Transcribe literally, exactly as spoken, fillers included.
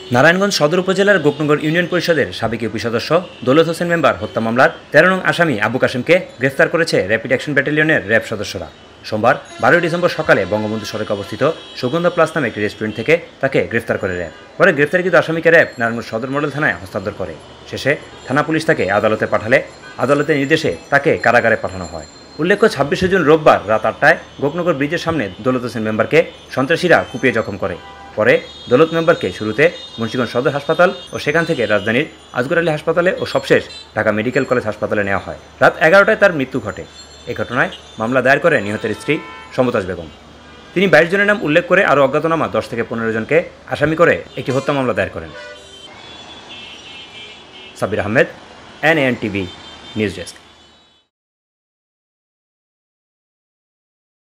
নারায়ণগঞ্জ সদর উপজেলার গোপনগর ইউনিয়ন পরিষদের সাবেক ইউপি সদস্য দৌলত হোসেন মেম্বার হত্যা মামলার তেরো নং আসামি আবু কাসেমকে গ্রেফতার করেছে র্যাপিড অ্যাকশন ব্যাটালিয়নের র্যাব সদস্যরা। সোমবার বারোই ডিসেম্বর সকালে বঙ্গবন্ধু সড়কে অবস্থিত সুগন্ধা প্লাস নামে একটি রেস্টুরেন্ট থেকে তাকে গ্রেফতার করে র্যাব। পরে গ্রেফতারকৃত আসামিকে র্যাব নারায়ণগঞ্জ সদর মডেল থানায় হস্তান্তর করে। শেষে থানা পুলিশ তাকে আদালতে পাঠালে আদালতের নির্দেশে তাকে কারাগারে পাঠানো হয়। উল্লেখ্য, ছাব্বিশে জুন রোববার রাত আটটায় গোপনগর ব্রিজের সামনে দৌলত হোসেন মেম্বারকে সন্ত্রাসীরা কুপিয়ে জখম করে। পরে দৌলত মেম্বারকে শুরুতে মুন্সিগঞ্জ সদর হাসপাতাল ও সেখান থেকে রাজধানীর আজগর আলী হাসপাতালে ও সবশেষ ঢাকা মেডিকেল কলেজ হাসপাতালে নেওয়া হয়। রাত এগারোটায় তার মৃত্যু ঘটে। এই ঘটনায় মামলা দায়ের করেন নিহতের স্ত্রী সমতাজ বেগম। তিনি বাইশ জনের নাম উল্লেখ করে আরও অজ্ঞাতনামা দশ থেকে পনেরো জনকে আসামি করে একটি হত্যা মামলা দায়ের করেন। Sabbir Ahmed, NAN TV news desk.